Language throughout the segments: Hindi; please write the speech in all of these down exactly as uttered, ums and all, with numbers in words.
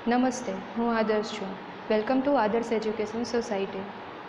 નમસ્તે, હું આદર્શ છું. Welcome to Adarsh education society.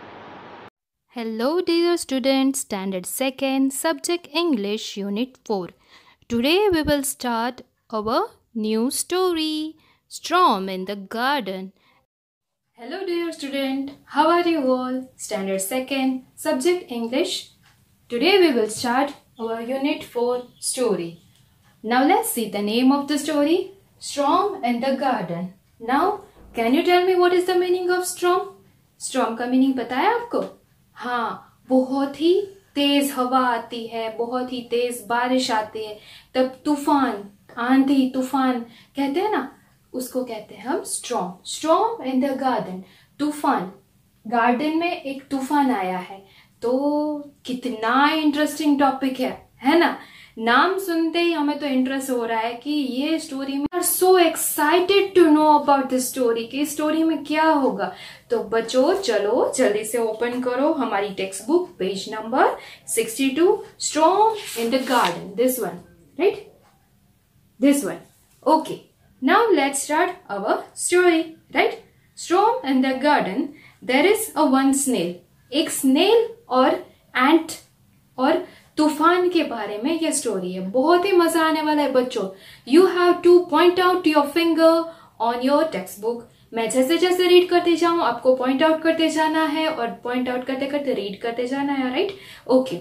Hello dear students, Standard second, Subject English, Unit four. Today we will start our new story, Storm in the Garden. Hello dear student, how are you all? Standard second, Subject English. Today we will start our Unit four story. Now let's see the name of the story, Storm in the Garden. Now can you tell me what is the meaning of storm? Storm का meaning पता है आपको? हाँ, बहुत ही तेज हवा आती है, बहुत ही तेज बारिश आती है, तब तूफान, आंधी, तूफान कहते हैं ना, उसको कहते हैं हम storm. Storm in the garden, तूफान. गार्डन में एक तूफान आया है. तो कितना इंटरेस्टिंग टॉपिक है है ना. नाम सुनते ही हमें तो इंटरेस्ट हो रहा है कि ये स्टोरी में are so excited to know about this story, कि स्टोरी में क्या होगा. तो बच्चों चलो जल्दी से ओपन करो हमारी textbook, page number sixty two, storm in the garden, this one, right, this one. Okay, now let's start our story, right. Storm in the garden, there is a one snail. एक स्नेल और एंट और तूफान के बारे में यह स्टोरी है. बहुत ही मजा आने वाला है बच्चों. You have to point out your finger on your textbook. मैं जैसे जैसे रीड करते जाऊं आपको पॉइंट आउट करते जाना है और पॉइंट आउट करते करते रीड करते जाना है, राइट. ओके,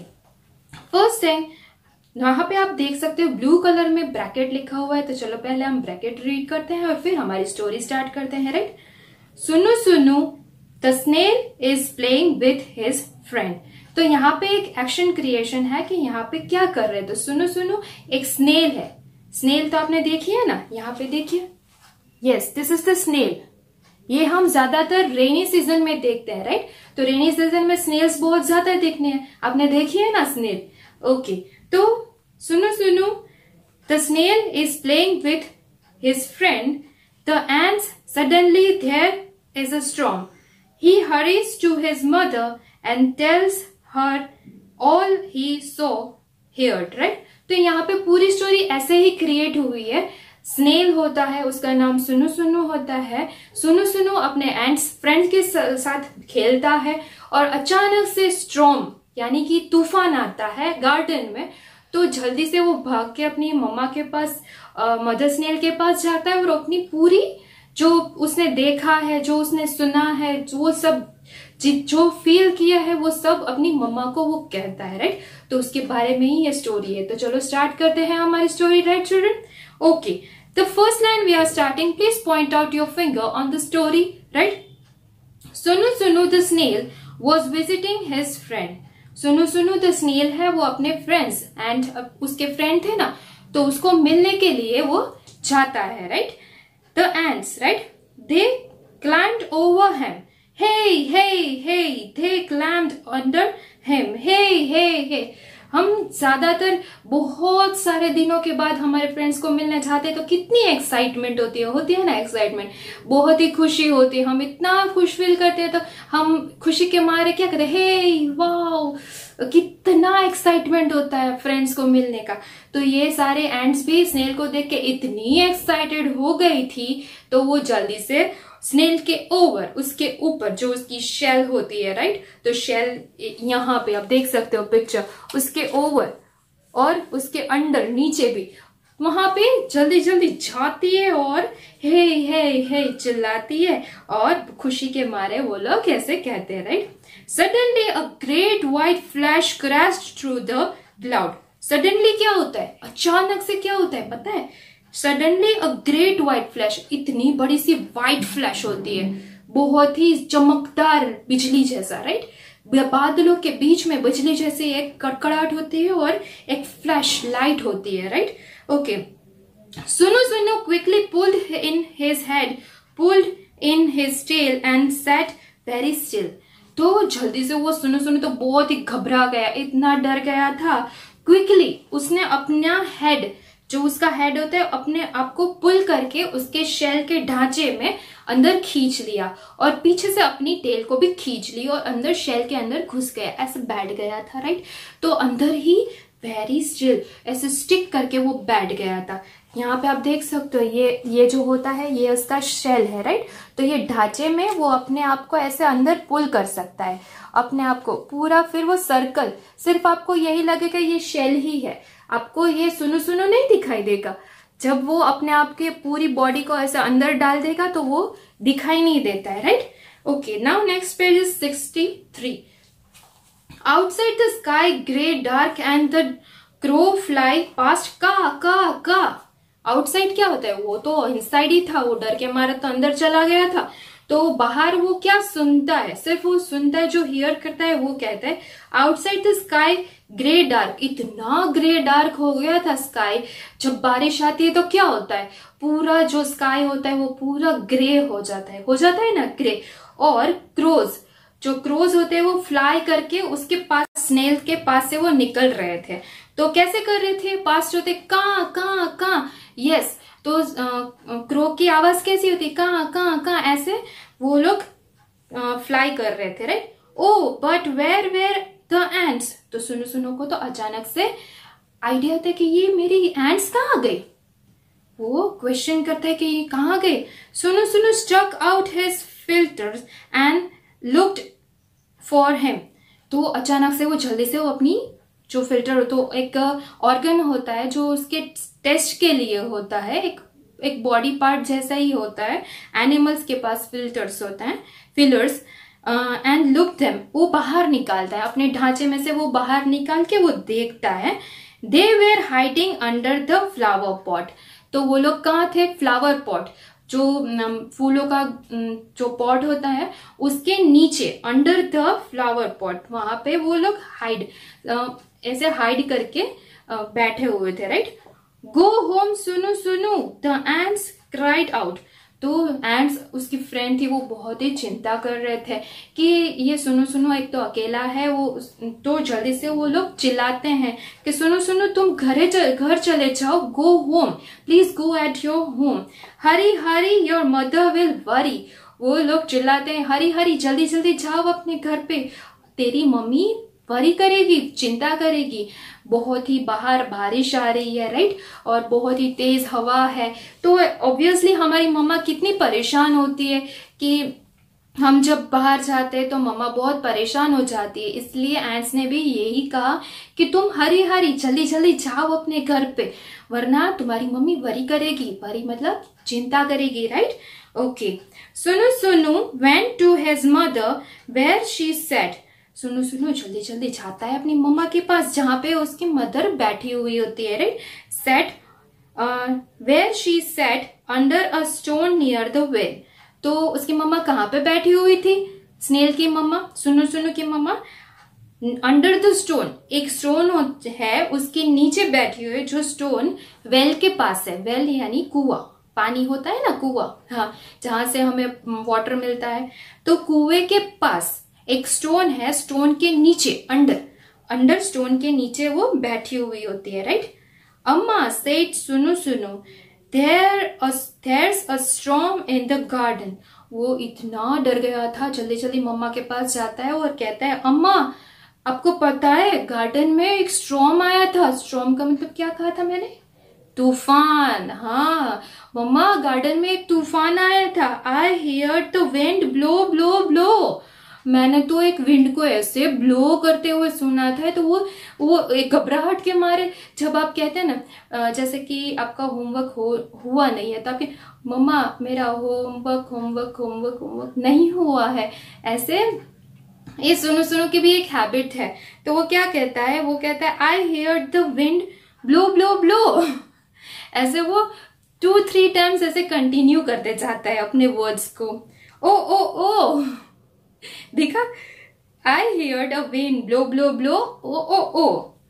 फर्स्ट थिंग यहाँ पे आप देख सकते हो ब्लू कलर में ब्रैकेट लिखा हुआ है. तो चलो पहले हम ब्रैकेट रीड करते हैं और फिर हमारी स्टोरी स्टार्ट करते हैं, right. Sunu Sunu the snail is playing with his friend. तो यहाँ पे एक एक्शन क्रिएशन है कि यहाँ पे क्या कर रहे हैं. तो सुनो सुनो, एक स्नेल है. स्नेल तो आपने देखी है ना, यहाँ पे देखिए. Yes, this is the snail. ये हम ज्यादातर रेनी सीजन में देखते हैं, राइट. तो रेनी सीजन में स्नेल्स बहुत ज्यादा देखने हैं. आपने देखी है ना स्नेल. ओके, तो Sunu Sunu the snail is playing with his friend. The ants suddenly there is a storm. He hurries to his mother and tells her all he saw heard, right. तो यहाँ पे पूरी स्टोरी ऐसे ही क्रिएट हुई है. स्नेल होता है, उसका नाम सुनु सुनु होता है. सुनु सुनु अपने एंड्स फ्रेंड के साथ खेलता है और अचानक से स्टॉर्म यानी कि तूफान आता है गार्डन में. तो जल्दी से वो भाग के अपनी मम्मा के पास, मदर स्नेल के पास जाता है और अपनी पूरी जो उसने देखा है, जो उसने सुना है, जो सब जो फील किया है वो सब अपनी मम्मा को वो कहता है, राइट. तो उसके बारे में ही ये स्टोरी है. तो चलो स्टार्ट करते हैं हमारी story, right student. Okay, the first line we are starting. Please point out your finger on the story, right. Sunu Sunu the snail was visiting his friend. Sunu Sunu the snail है वो अपने फ्रेंड्स एंड उसके फ्रेंड थे ना, तो उसको मिलने के लिए वो जाता है, right. The ants, right, they climbed over him. Hey, hey, hey, they climbed under him. Hey, hey, hey. हम ज्यादातर बहुत सारे दिनों के बाद हमारे फ्रेंड्स को मिलने जाते हैं तो कितनी एक्साइटमेंट होती है होती है ना एक्साइटमेंट. बहुत ही खुशी होती है, हम इतना खुश फील करते हैं. तो हम खुशी के मारे क्या करते हैं, हे वाओ, कितना एक्साइटमेंट होता है फ्रेंड्स को मिलने का. तो ये सारे एंड्स भी स्नेल को देख के इतनी एक्साइटेड हो गई थी तो वो जल्दी से स्नेल के ओवर, उसके ऊपर जो उसकी शेल होती है, राइट. तो शेल यहाँ पे आप देख सकते हो पिक्चर, उसके ओवर और उसके अंडर नीचे भी वहां पे जल्दी जल्दी जाती है और हे हे हे चिल्लाती है और खुशी के मारे वो लोग ऐसे कहते हैं, right. Suddenly a great white flash crashed through the cloud. Suddenly क्या होता है, अचानक से क्या होता है पता है. Suddenly a great white flash, इतनी बड़ी सी व्हाइट फ्लैश होती है, बहुत ही चमकदार बिजली जैसा, राइट. बादलों के बीच में बिजली जैसी एक कड़कड़ाहट होती है और एक फ्लैश लाइट होती है, right. Okay, Sunu Sunu quickly pulled in his head, pulled in his tail and sat very still. तो जल्दी से वो सुनु सुनु तो बहुत ही घबरा गया, इतना डर गया था. क्विकली उसने अपना हेड, जो उसका हेड होता है, अपने आप को पुल करके उसके शेल के ढांचे में अंदर खींच लिया और पीछे से अपनी टेल को भी खींच ली और अंदर शेल के अंदर घुस गया, ऐसे बैठ गया था, राइट. तो अंदर ही वेरी स्टिल ऐसे स्टिक करके वो बैठ गया था. यहाँ पे आप देख सकते हो ये ये जो होता है ये उसका शेल है, राइट। तो ये ढांचे में वो अपने आप को ऐसे अंदर पुल कर सकता है, अपने आप को पूरा, फिर वो सर्कल, सिर्फ आपको यही लगेगा ये शेल ही है, आपको ये सुनो सुनो नहीं दिखाई देगा। जब वो अपने आप के पूरी बॉडी को ऐसे अंदर डाल देगा तो वो दिखाई नहीं देता है, right. Okay, now next page is sixty three. Outside the sky grey dark and the crow fly past का का का। आउटसाइड क्या होता है, वो तो इनसाइड ही था, वो डर के मारे तो अंदर चला गया था। तो बाहर वो क्या सुनता है, सिर्फ वो सुनता है, जो हियर करता है वो कहता है outside the sky grey dark. इतना ग्रे डार्क हो गया था स्काई, जब बारिश आती है तो क्या होता है, पूरा जो स्काई होता है वो पूरा ग्रे हो जाता है, हो जाता है ना ग्रे। और क्रोज, जो क्रोज होते हैं वो फ्लाई करके उसके पास, स्नेल के पास से वो निकल रहे थे। तो कैसे कर रहे थे, पास होते का का का, यस। तो क्रो की आवाज कैसी होती, का का का, ऐसे वो लोग फ्लाई कर रहे थे, right. Oh but where where the ants. तो सुनो सुनो को तो अचानक से आइडिया था कि ये मेरी एंड्स कहाँ गई, वो क्वेश्चन करता है कि ये कहाँ गए। Sunu Sunu stuck out his filters and looked for him. तो अचानक से वो जल्दी से वो अपनी जो फिल्टर, तो एक ऑर्गन होता है जो उसके टेस्ट के लिए होता है, एक एक बॉडी पार्ट जैसा ही होता है, एनिमल्स के पास फिल्टर्स होता है, फिलर्स, एंड लुक देम, वो बाहर निकालता है अपने ढांचे में से, वो बाहर निकाल के वो देखता है। They were hiding under the flower pot. तो वो लोग कहाँ थे, फ्लावर पॉट, जो फूलों का जो पॉट होता है उसके नीचे, अंडर द फ्लावर पॉट, वहां पे वो लोग हाइड, ऐसे हाइड करके बैठे हुए थे, right. Go home Sunu Sunu the ants cried out. तो एंड्स, उसकी फ्रेंड थी, वो बहुत ही चिंता कर रहे थे कि ये सुनो सुनो एक तो अकेला है, वो तो जल्दी से वो लोग चिल्लाते हैं कि सुनो सुनो तुम घरे घर चले जाओ, go home, please go at your home, hurry hurry your mother will worry. वो लोग चिल्लाते हैं हरी हरी, जल्दी जल्दी जाओ अपने घर पे, तेरी मम्मी वरी करेगी, चिंता करेगी। बहुत ही बाहर बारिश आ रही है, राइट, और बहुत ही तेज हवा है। तो ऑब्वियसली हमारी मम्मा कितनी परेशान होती है कि हम जब बाहर जाते हैं तो मम्मा बहुत परेशान हो जाती है। इसलिए एंट्स ने भी यही कहा कि तुम हरी हरी जल्दी जल्दी जाओ अपने घर पे, वरना तुम्हारी मम्मी वरी करेगी, वरी मतलब चिंता करेगी, right. Okay, Sunu Sunu went to his mother where she set. Sunu Sunu जल्दी जल्दी जाता है अपनी मम्मा के पास, जहां पे उसकी मदर बैठी हुई होती है, right. Set where she set under a stone near the well. तो उसकी मम्मा कहाँ पे बैठी हुई थी, स्नेल की मम्मा, सुनो सुनो की मम्मा अंडर द स्टोन, एक स्टोन है उसके नीचे बैठी हुई, जो स्टोन वेल के पास है। वेल यानी कुआं, पानी होता है ना कुआं, हाँ, जहां से हमें वाटर मिलता है। तो कुएं के पास एक स्टोन है, स्टोन के नीचे, अंडर अंडर स्टोन के नीचे वो बैठी हुई होती है, राइट। अम्मा said Sunu Sunu there there's a storm in the garden. वो इतना डर गया था, जल्दी जल्दी मम्मा के पास जाता है और कहता है अम्मा आपको पता है गार्डन में एक स्टॉर्म आया था। स्टॉर्म का मतलब क्या कहा था मैंने, तूफान। हाँ मम्मा, गार्डन में एक तूफान आया था। I hear the wind blow blow blow. मैंने तो एक विंड को ऐसे ब्लो करते हुए सुना था। तो वो वो एक घबराहट के मारे, जब आप कहते हैं ना, जैसे कि आपका होमवर्क हो हुआ नहीं है तो आपके मम्मा मेरा होमवर्क होमवर्क होमवर्क होमवर्क नहीं हुआ है, ऐसे ये सुनो सुनो की भी एक हैबिट है। तो वो क्या कहता है, वो कहता है I hear the wind blow blow blow. ऐसे वो टू थ्री टाइम्स ऐसे कंटिन्यू करते जाता है अपने वर्ड्स को। ओ ओ ओ देखा, I heard a wind blow blow blow, oh O oh.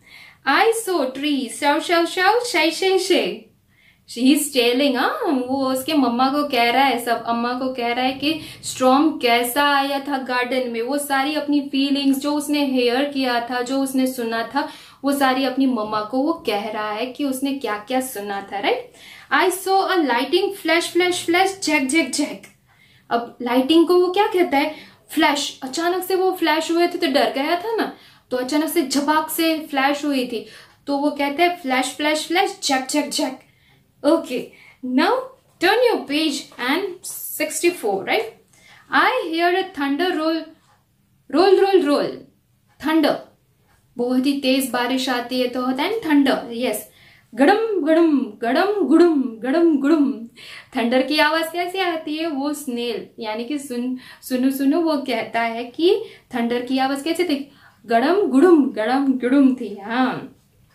I saw tree शाउ शाउ शाउ शाई शाई शाई। शी इज टेलिंग, हाँ वो उसके मम्मा को कह रहा है, सब अम्मा को कह रहा है कि स्टॉर्म कैसा आया था गार्डन में। वो सारी अपनी फीलिंग्स जो उसने हेयर किया था, जो उसने सुना था, वो सारी अपनी मम्मा को वो कह रहा है कि उसने क्या क्या सुना था, right. I saw a lighting flash flash flash जैक जैक जैक। अब लाइटिंग को वो क्या कहता है, फ्लैश। अचानक से वो फ्लैश हुए थे तो डर गया था ना, तो अचानक से झपाक से फ्लैश हुई थी, तो वो कहते हैं फ्लैश फ्लैश फ्लैश जैक जैक जैक। Okay, now turn your page and sixty-four, right? I hear a thunder roll, roll, roll, roll. Thunder. बहुत ही तेज बारिश आती है तो होता है थंडर. यस. गड़म गड़म गड़म गुड़म गड़म गुड़म. थंडर की आवाज कैसे आती है? वो स्नेल यानी कि सुन सुनो सुनो वो कहता है कि थंडर की आवाज कैसे थी? गड़म गुड़म गड़म गुड़म थी. हाँ.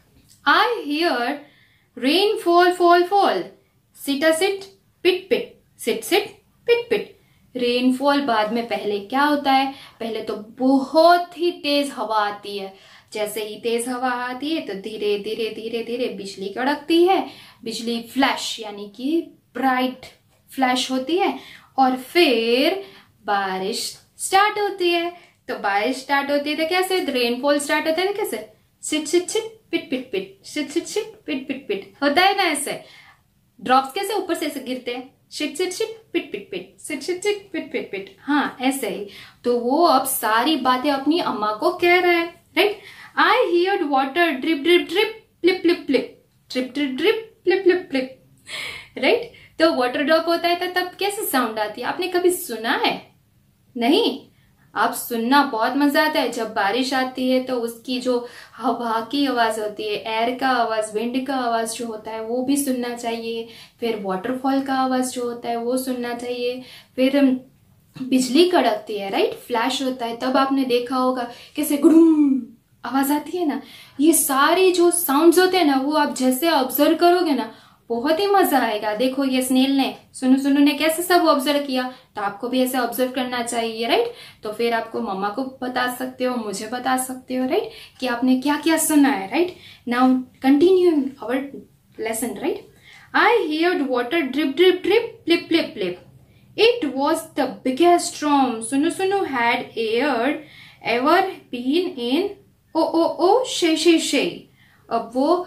I hear rain fall fall fall. सिटा सिट पिट पिट. सिट सिट पिट पिट. रेनफॉल बाद में पहले क्या होता है? पहले तो बहुत ही तेज हवा आती है. जैसे ही तेज हवा आती है तो धीरे धीरे धीरे धीरे बिजली कड़कती है. बिजली फ्लैश यानी कि ब्राइट फ्लैश होती है और फिर बारिश स्टार्ट होती है. तो बारिश स्टार्ट होती है तो कैसे? रेनफॉल स्टार्ट होता है ना कैसे? सिट सिट सिट पिट पिट पिट. सिट सिट सिट पिट पिट पिट होता है ना ऐसे. ड्रॉप्स कैसे ऊपर से ऐसे गिरते हैं? शिट शिट शिट पिट पिट पिट. शिट शिट शिट पिट पिट पिट. हाँ ऐसे ही. तो वो अब सारी बातें अपनी अम्मा को कह रहा है. Right. I heard water drip drip drip plip प्लिप plip. Drip drip drip plip प्लिप plip. Right. तो वाटर ड्रॉप होता है तो तब कैसे साउंड आती है? आपने कभी सुना है? नहीं. आप सुनना बहुत मजा आता है. जब बारिश आती है तो उसकी जो हवा की आवाज होती है, एयर का आवाज, विंड का आवाज जो होता है वो भी सुनना चाहिए. फिर वाटरफॉल का आवाज जो होता है वो सुनना चाहिए. फिर बिजली कड़कती है. राइट. फ्लैश होता है. तब आपने देखा होगा कैसे गुड़ुम आवाज आती है ना. ये सारी जो साउंड्स होते हैं ना वो आप जैसे ऑब्जर्व करोगे ना बहुत ही मजा आएगा. देखो ये स्नेल ने सुनो सुनो ने कैसे सब ऑब्जर्व किया. तो आपको भी ऐसे ऑब्जर्व करना चाहिए. राइट. तो फिर आपको मम्मा को बता सकते हो, मुझे बता सकते हो. राइट. कि आपने क्या क्या सुना है. Right. Now continue our lesson. Right. I heard water drip drip drip plip प्लिप plip. It was the biggest storm सुनो सुनो had air ever been in. ओ ओ ओ शे शे शे. अब वो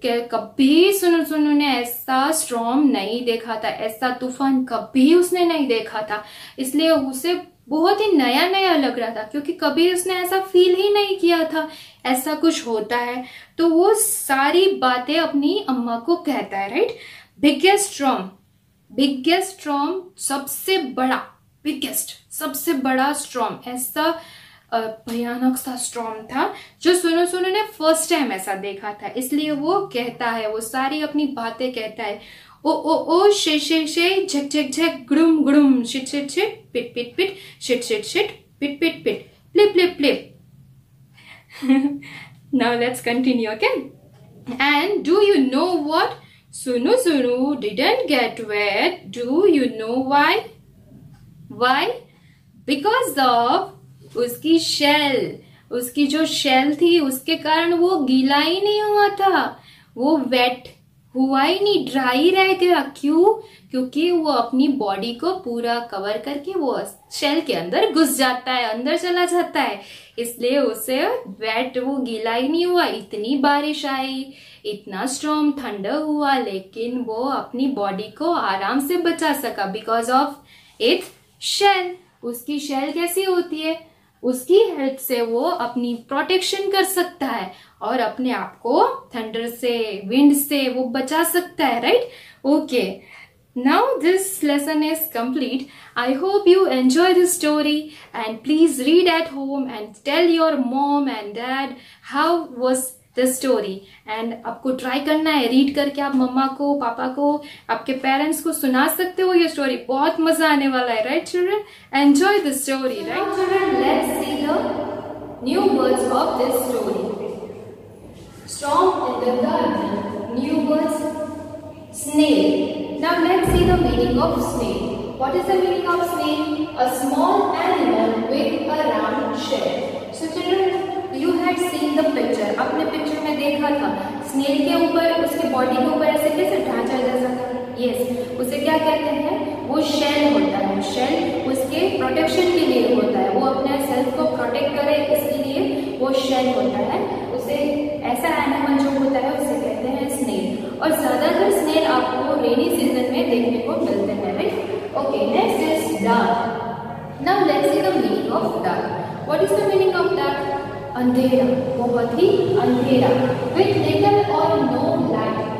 कभी सुनो सुनो ने ऐसा स्टॉर्म नहीं देखा था. ऐसा तूफान कभी उसने नहीं देखा था. इसलिए उसे बहुत ही नया नया लग रहा था क्योंकि कभी उसने ऐसा फील ही नहीं किया था ऐसा कुछ होता है. तो वो सारी बातें अपनी अम्मा को कहता है. Right. Biggest storm. Biggest storm सबसे बड़ा. बिगेस्ट सबसे बड़ा स्टॉर्म. ऐसा भयानक सा स्टॉर्म था जो सुनो सुनो ने फर्स्ट टाइम ऐसा देखा था. इसलिए वो कहता है, वो सारी अपनी बातें कहता है. ओ ओ ओ शे शे शे झक झक झक गुड़ुम गुड़ुम शिट शिट शिट पिट पिट पिट शिट शिट शिट पिट पिट पिट प्लिप प्लिप प्लिप. Now let's continue, okay? And do you know what? Sunu Sunu didn't get wet. Do you know why? Why? Because of उसकी शेल. उसकी जो शेल थी उसके कारण वो गीला ही नहीं हुआ था. वो वेट हुआ ही नहीं, ड्राई रह गया. क्यों? क्योंकि वो अपनी बॉडी को पूरा कवर करके वो शेल के अंदर घुस जाता है, अंदर चला जाता है. इसलिए उसे वेट, वो गीला ही नहीं हुआ. इतनी बारिश आई, इतना स्टॉर्म थंडर हुआ, लेकिन वो अपनी बॉडी को आराम से बचा सका बिकॉज ऑफ इट्स शेल. उसकी शेल कैसी होती है? उसकी हेल्प से वो अपनी प्रोटेक्शन कर सकता है और अपने आप को थंडर से, विंड से वो बचा सकता है. Right. Okay. Now this lesson is complete. I hope you enjoy this story and please read at home and tell your mom and dad how was the story. And आपको try करना है read करके आप मम्मा को, पापा को, आपके parents को सुना सकते हो ये story. बहुत मजा आने वाला है, right children? Enjoy the story, right children? Let's see the new words of this story. Storm in the garden. New words. Snail. Now let's see the meaning of snail. What is the meaning of snail? A small animal with a round shell. So children, you had seen the picture. आपने picture में देखा था snail के ऊपर, उसके body के ऊपर ऐसे कैसे ढांचा जैसा था. Yes, उसे क्या कहते हैं? वो shell होता है. shell उसके protection के लिए होता है. वो अपने self को protect करे इसलिए वो shell होता है. उसे ऐसा animal जो होता है उसे कहते हैं snail. और ज्यादातर snail आपको rainy season में देखने को मिलते हैं, right? Okay, next is dark. Now let's see the meaning of dark. What is the meaning of dark? अंधेरा, बहुत ही अंधेरा. With little or no light.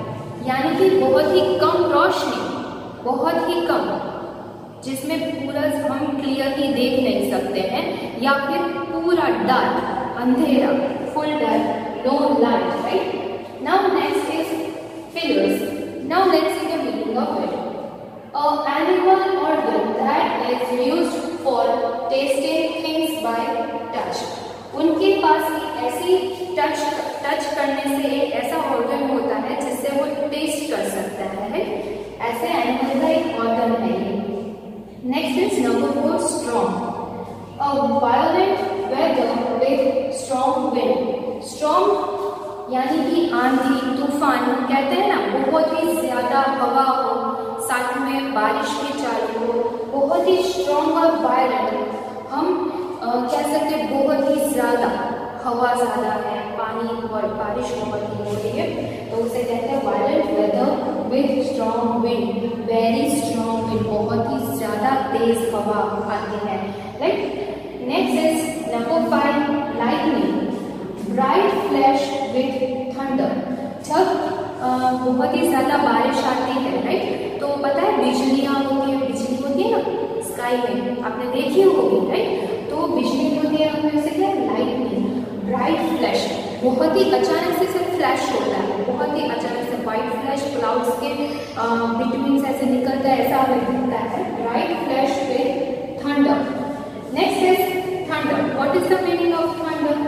यानी कि बहुत ही कम रोशनी, बहुत ही कम, जिसमें पूरा हम क्लियरली देख नहीं सकते हैं, या फिर पूरा डार्क, अंधेरा, full dark, no light, right. Now next is feelers. Now let's see the meaning of it. A animal organ that is used for testing things by touch. उनके पास ऐसी टच टच करने से एक ऐसा ऑर्गन होता है जिससे वो टेस्ट कर सकता है, ऐसे एनिमल का एक ऑर्गन है। Next is number four, strong. A violent weather with strong wind. Strong यानी कि आंधी, तूफान, कहते हैं ना, बहुत ही ज्यादा हवा हो, साथ में बारिश भी चालू हो, बहुत ही स्ट्रॉन्ग और वायलेंट, हम आ, कह सकते हैं बहुत ही ज्यादा हवा ज्यादा है, पानी और बारिश बहुत ही हो रही है, तो उसे कहते हैं violent weather with strong wind. Very strong wind, बहुत ही ज्यादा तेज हवा आती है, right. Next is number five, lightning. Bright flash with thunder. जब बहुत ही ज्यादा बारिश आती है, राइट, तो पता है बिजलियां होती है, बिजली होती है ना स्काई में, आपने देखी होगी, राइट। तो बिजली होती है, हमें उसे क्या, लाइटनिंग। ब्राइट फ्लैश, बहुत ही अचानक से सिर्फ फ्लैश होता है, बहुत ही अचानक से व्हाइट फ्लैश क्लाउड्स के बिटवीन से ऐसे निकलता है, ऐसा हमें दिखता है। Bright flash with thunder. Next is thunder. What is the meaning of thunder?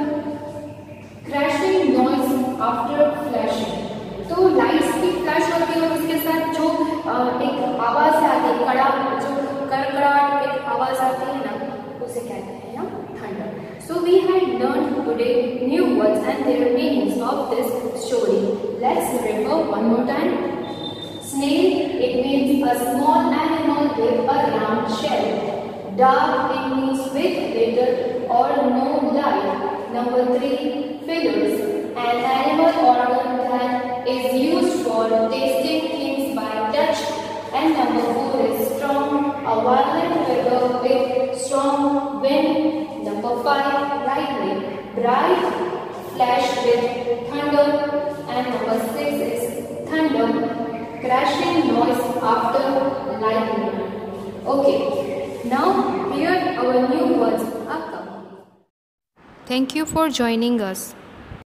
Crashing noise after flashing. तो लाइट्स की फ्लैश होती है और उसके साथ जो uh, एक आवाज आती है, कड़ा, जो कड़कड़ाहट एक आवाज आती है ना, उसे कहते हैं ना thunder. So we had learned today new words and their meanings of this story. Let's refer one more time. Snail, it means a small animal with a round shell. Dark, it means with little or no light. Number three, feathers, an animal organ that is used for tasting things by touch. And number four is storm, a violent weather with strong wind. Number five, lightning, bright flash with thunder. And number six is thunder, crashing noise after lightning. Okay, now here our new words are coming. Thank you for joining us.